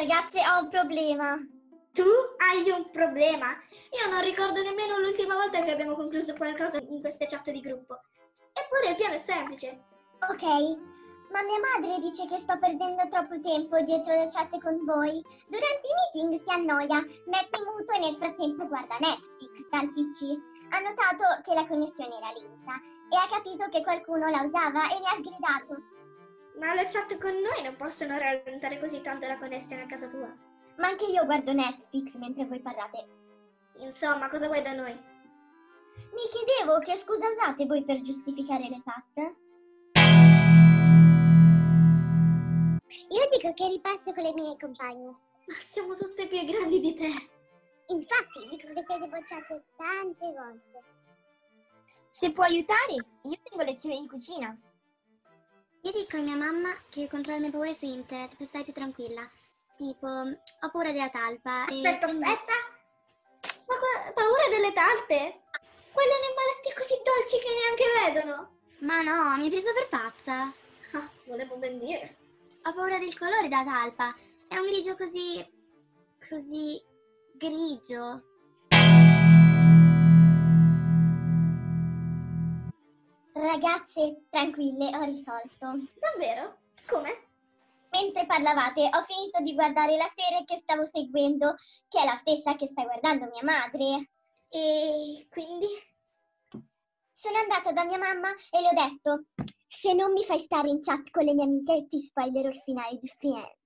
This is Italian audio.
Ragazze, ho un problema. Tu hai un problema? Io non ricordo nemmeno l'ultima volta che abbiamo concluso qualcosa in queste chat di gruppo. Eppure il piano è semplice. Ok, ma mia madre dice che sto perdendo troppo tempo dietro le chat con voi. Durante i meeting si annoia, mette muto e nel frattempo guarda Netflix dal PC. Ha notato che la connessione era lenta e ha capito che qualcuno la usava e mi ha sgridato. Ma le chat con noi non possono rallentare così tanto la connessione a casa tua. Ma anche io guardo Netflix mentre voi parlate. Insomma, cosa vuoi da noi? Mi chiedevo che scusa usate voi per giustificare le chat? Io dico che ripasso con le mie compagne. Ma siamo tutte più grandi di te. Infatti, dico che siete bocciate tante volte. Se può aiutare, io tengo lezioni di cucina. Io dico a mia mamma che controllo le mie paure su internet per stare più tranquilla. Tipo, ho paura della talpa. Aspetta. Ma paura delle talpe? Quegli animaletti così dolci che neanche vedono. Ma no, mi hai preso per pazza. Ah, volevo ben dire. Ho paura del colore della talpa. È un grigio così grigio. Ragazze, tranquille, ho risolto. Davvero? Come? Mentre parlavate, ho finito di guardare la serie che stavo seguendo, che è la stessa che sta guardando mia madre. E quindi? Sono andata da mia mamma e le ho detto: se non mi fai stare in chat con le mie amiche, ti spoilerò il finale di Friends.